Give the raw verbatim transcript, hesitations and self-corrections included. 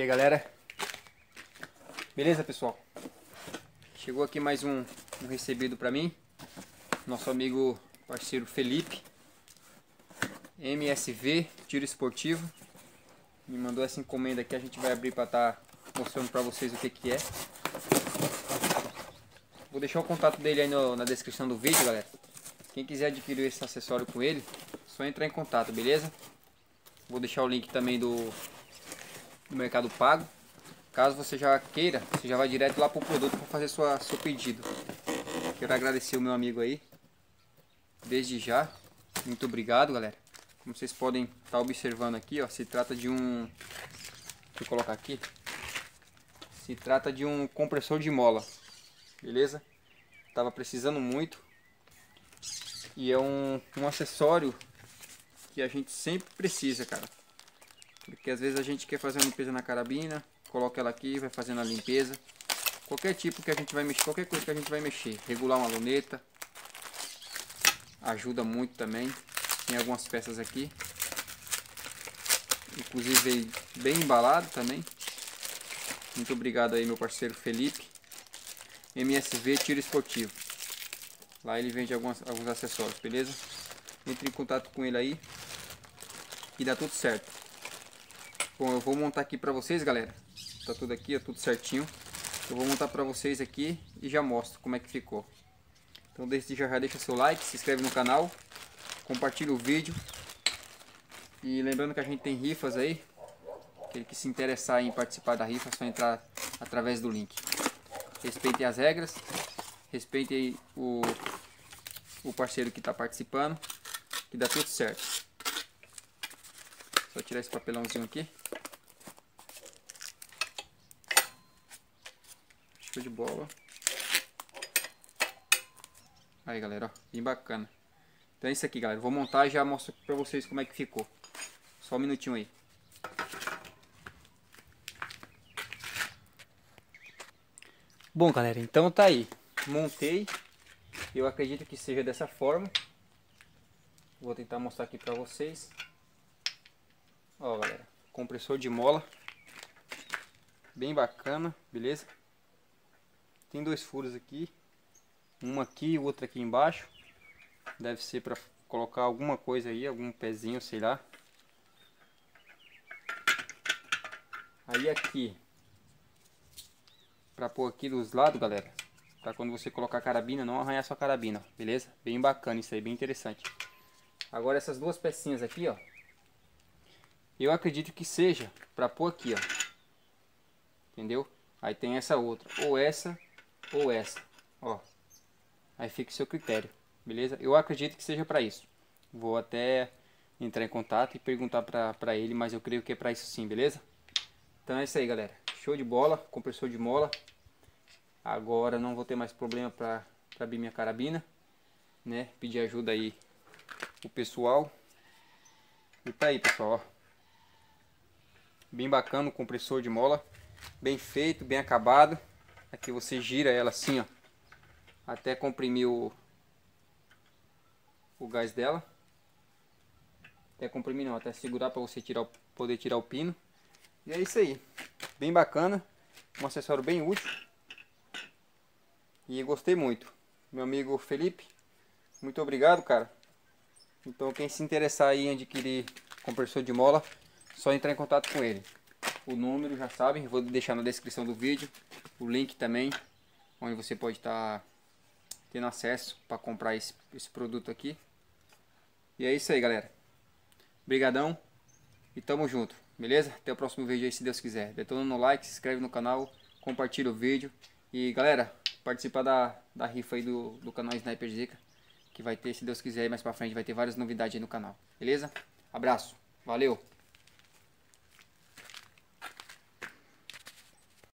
aí, galera, beleza, pessoal? Chegou aqui mais um, um recebido para mim, nosso amigo parceiro Felipe, M S V Tiro Esportivo, me mandou essa encomenda aqui. A gente vai abrir para estar mostrando para vocês o que que é. Vou deixar o contato dele aí no, na descrição do vídeo, galera. Quem quiser adquirir esse acessório com ele, só entrar em contato, beleza? Vou deixar o link também do, do Mercado Pago. Caso você já queira, você já vai direto lá para o produto para fazer sua, seu pedido. Quero agradecer o meu amigo aí, desde já. Muito obrigado, galera. Como vocês podem estar observando aqui, ó, se trata de um... Deixa eu colocar aqui. Se trata de um compressor de mola, beleza? Tava precisando muito. E é um, um acessório que a gente sempre precisa, cara. Porque às vezes a gente quer fazer uma limpeza na carabina, coloca ela aqui, vai fazendo a limpeza. Qualquer tipo que a gente vai mexer, qualquer coisa que a gente vai mexer. Regular uma luneta. Ajuda muito também. Tem algumas peças aqui. Inclusive veio bem embalado também. Muito obrigado aí, meu parceiro Felipe. M S V Tiro Esportivo. Lá ele vende alguns, alguns acessórios, beleza? Entre em contato com ele aí e dá tudo certo. Bom, eu vou montar aqui pra vocês, galera. Tá tudo aqui, ó, tudo certinho. Eu vou montar pra vocês aqui e já mostro como é que ficou. Então desde já, já deixa seu like, se inscreve no canal, compartilha o vídeo. E lembrando que a gente tem rifas aí. Aquele que se interessar em participar da rifa, é só entrar através do link. Respeitem as regras, respeitem o, o parceiro que está participando, que dá tudo certo. Só tirar esse papelãozinho aqui. Show de bola. Aí, galera, ó, bem bacana. Então é isso aqui, galera. Vou montar e já mostro para vocês como é que ficou. Só um minutinho aí. Bom, galera, então tá aí. Montei. Eu acredito que seja dessa forma. Vou tentar mostrar aqui pra vocês. Ó, galera, compressor de mola. Bem bacana, beleza? Tem dois furos aqui. Um aqui e o outro aqui embaixo. Deve ser pra colocar alguma coisa aí, algum pezinho, sei lá. Aí aqui, pra pôr aqui dos lados, galera, pra quando você colocar a carabina, não arranhar sua carabina, ó, beleza? Bem bacana isso aí, bem interessante. Agora essas duas pecinhas aqui, ó, eu acredito que seja pra pôr aqui, ó, entendeu? Aí tem essa outra, ou essa, ou essa, ó. Aí fica o seu critério, beleza? Eu acredito que seja pra isso. Vou até entrar em contato e perguntar pra, pra ele, mas eu creio que é pra isso sim, beleza? Então é isso aí, galera. Show de bola, compressor de mola. Agora não vou ter mais problema para abrir minha carabina, né? Pedir ajuda aí o pessoal. E tá aí, pessoal, ó. Bem bacana o compressor de mola, bem feito, bem acabado. Aqui você gira ela assim, ó, até comprimir o, o gás dela. Até comprimir não, até segurar para você tirar, poder tirar o pino. E é isso aí, bem bacana, um acessório bem útil e gostei muito. Meu amigo Felipe, muito obrigado, cara. Então quem se interessar aí em adquirir compressor de mola, só entrar em contato com ele. O número já sabem, vou deixar na descrição do vídeo, o link também, onde você pode estar tendo acesso para comprar esse, esse produto aqui. E é isso aí, galera. Obrigadão e tamo junto. Beleza? Até o próximo vídeo aí, se Deus quiser. Detona no like, se inscreve no canal, compartilha o vídeo. E galera, participa da, da rifa aí do, do canal Sniper Zica, que vai ter, se Deus quiser, mais pra frente vai ter várias novidades aí no canal. Beleza? Abraço, valeu!